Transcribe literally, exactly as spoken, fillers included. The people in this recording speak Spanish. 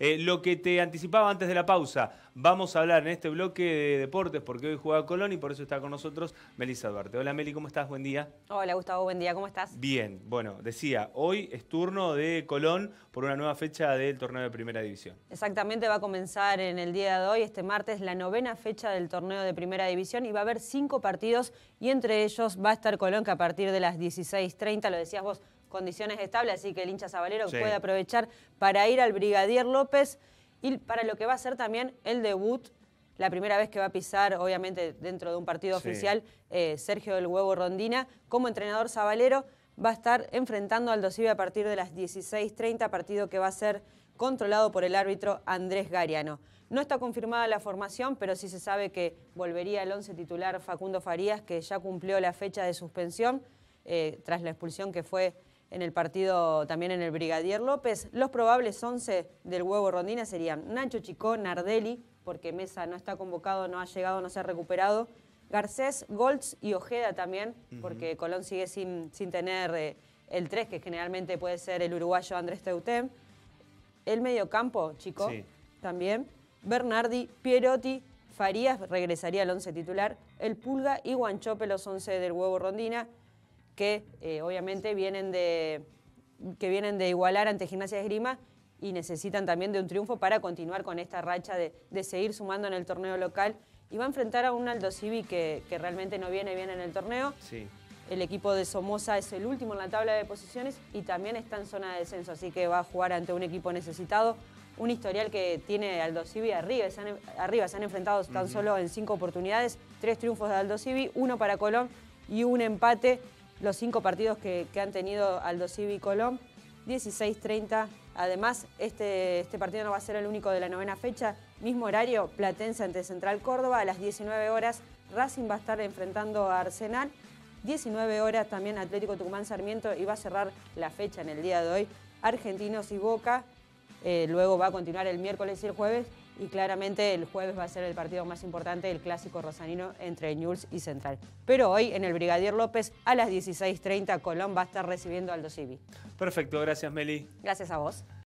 Eh, lo que te anticipaba antes de la pausa, vamos a hablar en este bloque de deportes porque hoy juega Colón y por eso está con nosotros Melissa Duarte. Hola Meli, ¿cómo estás? Buen día. Hola Gustavo, buen día, ¿cómo estás? Bien, bueno, decía, hoy es turno de Colón por una nueva fecha del torneo de Primera División. Exactamente, va a comenzar en el día de hoy, este martes, la novena fecha del torneo de Primera División y va a haber cinco partidos y entre ellos va a estar Colón, que a partir de las dieciséis treinta, lo decías vos, condiciones estables, así que el hincha sabalero sí. puede aprovechar para ir al Brigadier López y para lo que va a ser también el debut, la primera vez que va a pisar, obviamente dentro de un partido sí. oficial, eh, Sergio del Huevo Rondina, como entrenador sabalero, va a estar enfrentando al Aldo Civi a partir de las dieciséis treinta, partido que va a ser controlado por el árbitro Andrés Gariano. No está confirmada la formación, pero sí se sabe que volvería el once titular Facundo Farías, que ya cumplió la fecha de suspensión eh, tras la expulsión que fue en el partido también en el Brigadier López. Los probables once del Huevo Rondina serían Nacho Chicó, Nardelli, porque Mesa no está convocado, no ha llegado, no se ha recuperado, Garcés, Goltz y Ojeda también, uh-huh. porque Colón sigue sin, sin tener eh, el tres, que generalmente puede ser el uruguayo Andrés Teutem. El mediocampo, Chicó, sí. también. Bernardi, Pierotti, Farías regresaría al once titular, el Pulga y Guanchope, los once del Huevo Rondina, que eh, obviamente vienen de, que vienen de igualar ante Gimnasia de Esgrima y necesitan también de un triunfo para continuar con esta racha de, de seguir sumando en el torneo local. Y va a enfrentar a un Aldo Civi que, que realmente no viene bien en el torneo. Sí. El equipo de Somoza es el último en la tabla de posiciones y también está en zona de descenso, así que va a jugar ante un equipo necesitado. Un historial que tiene Aldo Civi arriba, se han, arriba, se han enfrentado tan uh-huh. solo en cinco oportunidades, tres triunfos de Aldo Civi, uno para Colón y un empate. Los cinco partidos que, que han tenido Aldo Civi y Colón, dieciséis treinta. Además, este, este partido no va a ser el único de la novena fecha. Mismo horario, Platense ante Central Córdoba. A las diecinueve horas, Racing va a estar enfrentando a Arsenal. diecinueve horas también Atlético Tucumán Sarmiento y va a cerrar la fecha en el día de hoy. Argentinos y Boca. Eh, luego va a continuar el miércoles y el jueves. Y claramente el jueves va a ser el partido más importante, el clásico rosanino entre Newell's y Central. Pero hoy en el Brigadier López a las dieciséis treinta Colón va a estar recibiendo a Aldo Civi. Perfecto, gracias Meli. Gracias a vos.